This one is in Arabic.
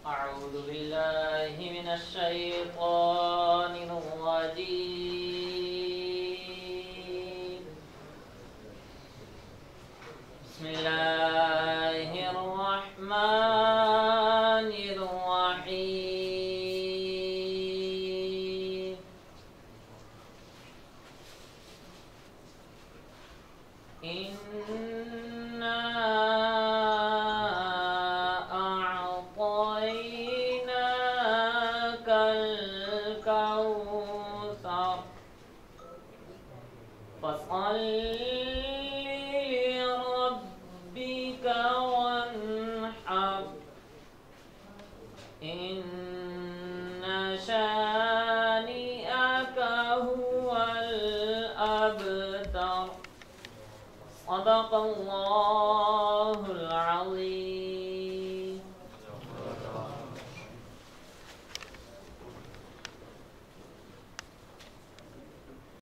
أعوذ بالله من الشيطان الرجيم. بسم الله الرحمن الرحيم. إنا أعطيناك الكوثر فصل لربك وانحر إن